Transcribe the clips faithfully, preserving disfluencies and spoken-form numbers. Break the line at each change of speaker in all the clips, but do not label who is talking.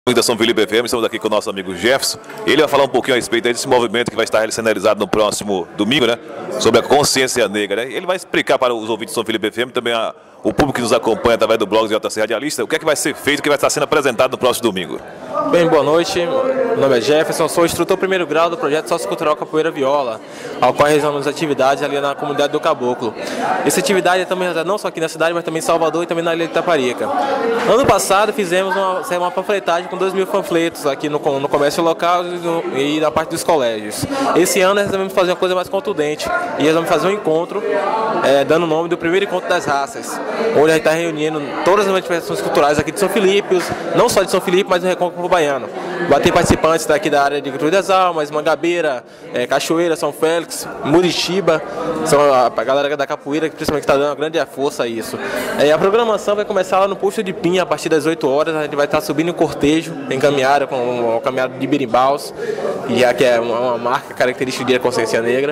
Da São Felipe F M, estamos aqui com o nosso amigo Jefferson. Ele vai falar um pouquinho a respeito aí desse movimento que vai estar sendo realizado no próximo domingo, né? Sobre a consciência negra, né? Ele vai explicar para os ouvintes do São Felipe F M, também a, o público que nos acompanha através do blog de J C Radialista, o que é que vai ser feito, o que vai estar sendo apresentado no próximo domingo.
Bem, boa noite. Meu nome é Jefferson, sou instrutor primeiro grau do projeto sociocultural Capoeira Viola, ao qual realizamos atividades ali na comunidade do Caboclo. Essa atividade é também realizada não só aqui na cidade, mas também em Salvador e também na Ilha de Itaparica. Ano passado fizemos uma, uma panfletagem com dois mil panfletos aqui no, no comércio local e, no, e na parte dos colégios. Esse ano nós resolvemos fazer uma coisa mais contundente e resolvemos fazer um encontro, é, dando o nome do primeiro encontro das raças, onde a gente está reunindo todas as manifestações culturais aqui de São Felipe, não só de São Felipe, mas do Recôncavo Baiano. Vai ter participantes daqui da área de Cruz das Almas, Mangabeira, é, Cachoeira, São Félix, Muritiba, são a, a galera da capoeira que principalmente está dando uma grande força a isso. É, a programação vai começar lá no Posto de Pinha a partir das oito horas, a gente vai estar subindo em cortejo, em caminhada, com uma caminhada de berimbaus, e aqui é uma, uma marca característica da consciência negra.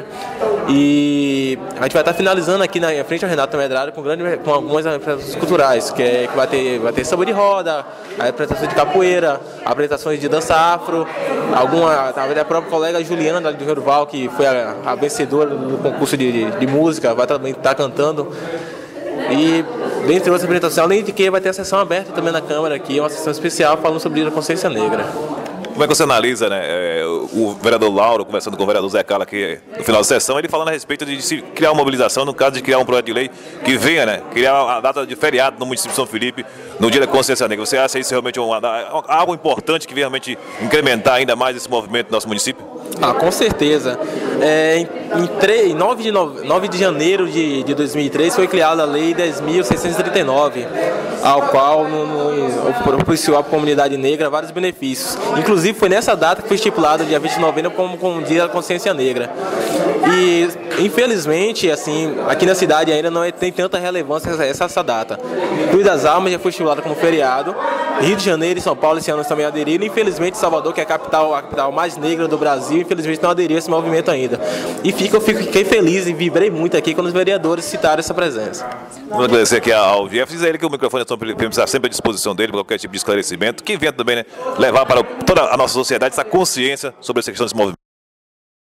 E a gente vai estar finalizando aqui na frente ao Renato Medrado com, grande, com algumas apresentações culturais, que, é, que vai ter, vai ter samba de roda, a apresentação de capoeira, apresentações de dança afro, alguma, a própria colega Juliana do Rio, que foi a, a vencedora do concurso de, de, de música, vai também estar cantando. E dentre outras apresentações, além de que vai ter a sessão aberta também na Câmara aqui, uma sessão especial falando sobre a consciência negra.
Como é que você analisa, né, o vereador Lauro conversando com o vereador Zé Carlos aqui no final da sessão, ele falando a respeito de se criar uma mobilização, no caso de criar um projeto de lei que venha, né, criar a data de feriado no município de São Felipe, no dia da consciência negra. Você acha isso realmente uma, algo importante que venha realmente incrementar ainda mais esse movimento no nosso município?
Ah, com certeza. É, em, em nove de janeiro de, de dois mil e três foi criada a Lei dez mil seiscentos e trinta e nove, ao qual no, no, propiciou à comunidade negra vários benefícios. Inclusive foi nessa data que foi estipulado, dia vinte de novembro, como, como Dia da Consciência Negra. E infelizmente, assim, aqui na cidade ainda não é, tem tanta relevância essa, essa data. Cruz das Almas já foi estipulado como feriado. Rio de Janeiro e São Paulo esse ano também aderiram. Infelizmente, Salvador, que é a capital, a capital mais negra do Brasil, infelizmente não aderiu a esse movimento ainda. E fico, eu fico, fiquei feliz e vibrei muito aqui quando os vereadores citaram essa presença.
Vamos agradecer aqui ao Jeff. Diz a ele que o microfone da São Felipe está sempre à disposição dele para qualquer tipo de esclarecimento, que venha também, né, levar para toda a nossa sociedade essa consciência sobre essa questão desse movimento.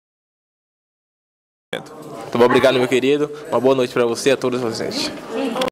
Muito obrigado, meu querido. Uma boa noite para você e a todos vocês.